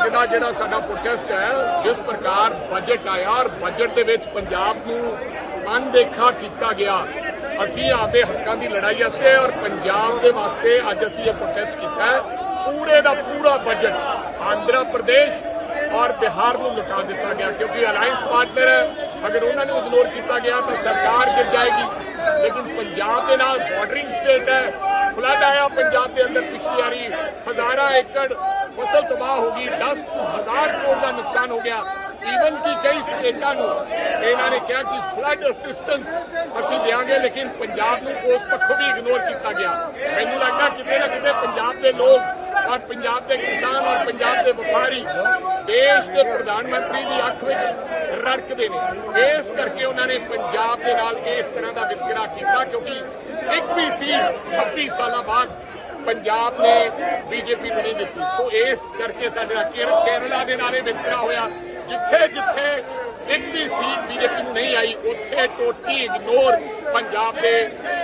ਅੱਜ ਦਾ ਜਿਹੜਾ ਸਾਡਾ ਪ੍ਰੋਟੈਸਟ ਹੈ, ਜਿਸ ਪ੍ਰਕਾਰ ਬਜਟ ਆਇਆ ਔਰ ਬਜਟ ਦੇ ਵਿੱਚ ਪੰਜਾਬ ਨੂੰ ਅਣਦੇਖਾ ਕੀਤਾ ਗਿਆ, ਅਸੀਂ ਆਪਦੇ ਹੱਕਾਂ ਦੀ ਲੜਾਈ ਵਾਸਤੇ ਔਰ ਪੰਜਾਬ ਦੇ ਵਾਸਤੇ ਅੱਜ ਅਸੀਂ ਇਹ ਪ੍ਰੋਟੈਸਟ ਕੀਤਾ ਹੈ। ਪੂਰੇ ਦਾ ਪੂਰਾ ਬਜਟ ਆਂਧਰਾ ਪ੍ਰਦੇਸ਼ और बिहार को लुटा दिता गया, क्योंकि अलायंस पार्टनर है, अगर उन्होंने इग्नोर किया गया तो सरकार गिर जाएगी। लेकिन पंजाब के नाल बॉर्डरिंग स्टेट है, फ्लड आया पंजाब के अंदर पिछली बारी, हजारों एकड़ फसल तबाह होगी, 10,000 करोड़ का नुकसान हो गया। ईवन की कई स्टेटा इन्होंने कहा कि फ्लड असिस्टेंस असीं देंगे, लेकिन पंजाब को उस पक्षों भी इग्नोर किया गया। मैनूं लगदा किते ना किते पंजाब के लोग और पंजाब के किसान और पंजाब के व्यापारी देश के प्रधानमंत्री की अख विच रड़कदे ने, इस करके उन्होंने पंजाब के नाल इस तरह का वितकरा किया, क्योंकि एक भी सीट 26 साल बाद पंजाब ने बीजेपी को नहीं दी। सो इस करके साडे केरला के नाल वितकरा होया, जिथे जिथे एक भी सीट बीजेपी को नहीं आई, उत्थे टोटली इग्नोर पंजाब के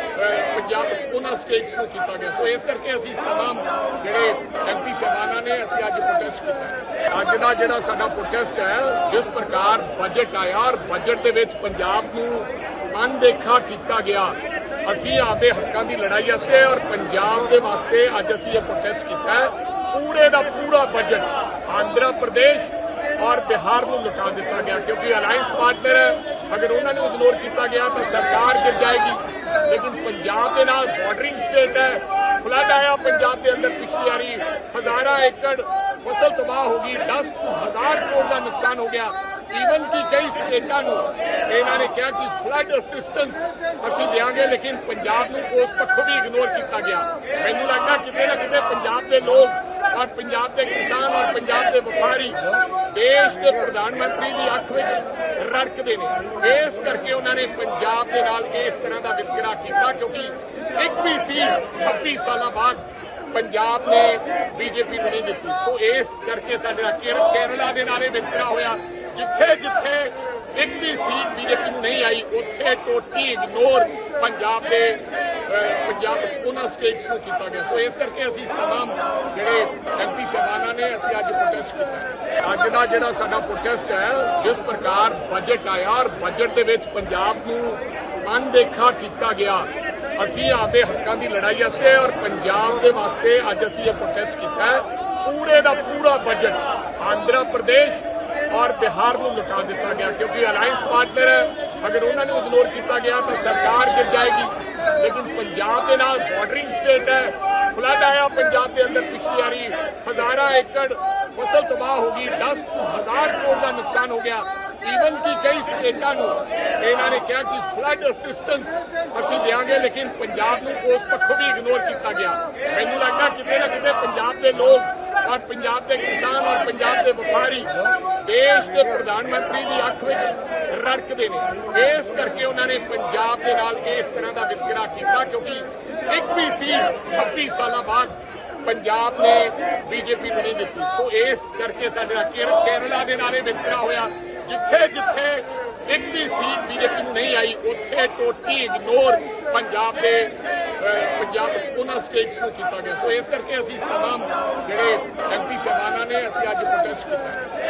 उन्होंने स्टेट्स को किया गया। सो इस करके असीं तमाम जिहड़े एमपी साहबाना ने असीं अज प्रोटेस्ट किया। अज दा जिहड़ा साडा प्रोटेस्ट है, जिस प्रकार बजट आया और बजट दे विच पंजाब नूं अणदेखा किया गया, असीं आपदे हक्कां दी लड़ाई वास्ते और पंजाब दे वास्ते अज असीं ये प्रोटेस्ट किया है। पूरे दा पूरा बजट आंध्रा प्रदेश और बिहार को लुटा दिता गया, क्योंकि अलायंस पार्टनर है, अगर उन्होंने इग्नोर किया गया तो सरकार गिर जाएगी। लेकिन पंजाब के नाल बॉर्डरिंग स्टेट है, फ्लड आया पंजाब के अंदर पिछली बारी, हजारों एकड़ फसल तबाह होगी, 10,000 करोड़ का नुकसान हो गया। ईवन की कई स्टेटा इन्होंने कहा कि फ्लड असिस्टेंस असीं देंगे, लेकिन पंजाब को उस पक्षों भी इग्नोर किया गया। मैनूं लगदा किते ना किते पंजाब के लोग और पंजाब के किसान और पंजाब के व्यापारी देश के प्रधानमंत्री की अख विच रड़कदे ने, इस करके उन्होंने पंजाब के नाल इस तरह का वितकरा किया, क्योंकि एक भी सीट 26 साल बाद पंजाब ने बीजेपी को नहीं दी। सो इस करके साडे केरला के नाल वितकरा होया, जिथे जिथे एक भी सीट बीजेपी को नहीं आई, उत्थे टोटली इग्नोर पंजाब के उन्होंने स्टेट्स को किया गया। सो इस करके असीं तमाम जिहड़े एमपी साहबाना ने असीं अज प्रोटेस्ट किया। अज दा जिहड़ा साडा प्रोटेस्ट है, जिस प्रकार बजट आया और बजट दे विच पंजाब नूं अणदेखा किया गया, असीं आपदे हक्कां दी लड़ाई वास्ते और पंजाब दे वास्ते अज असीं ये प्रोटेस्ट किया है। पूरे दा पूरा बजट आंध्रा प्रदेश और बिहार को लुटा दिता गया, क्योंकि अलायंस पार्टनर है, अगर उन्होंने इग्नोर किया गया तो सरकार गिर जाएगी। लेकिन पंजाब के नाल बॉर्डरिंग स्टेट है, फ्लड आया पंजाब के अंदर पिछली बारी, हजारों एकड़ फसल तबाह होगी, 10,000 करोड़ का नुकसान हो गया। ईवन की कई स्टेटा इन्होंने कहा कि फ्लड असिस्टेंस असीं देंगे, लेकिन पंजाब को उस पक्षों भी इग्नोर किया गया। मैनूं लगदा किते ना किते पंजाब के लोग और पंजाब के किसान और पंजाब के व्यापारी देश के प्रधानमंत्री की अख विच रड़कदे ने, इस करके उन्होंने पंजाब के नाल इस तरह का वितकरा किया, क्योंकि एक भी सीट 26 साल बाद पंजाब ने बीजेपी को नहीं दी। सो इस करके साडे केरला के नाल वितकरा होया, जिथे जिथे एक भी सीट बीजेपी को नहीं आई, उत्थे टोटली इग्नोर पंजाब के उन्होंने स्टेट्स को किया गया। सो इस करके असीं तमाम जिहड़े एमपी साहबाना ने असीं अज प्रोटेस्ट किया।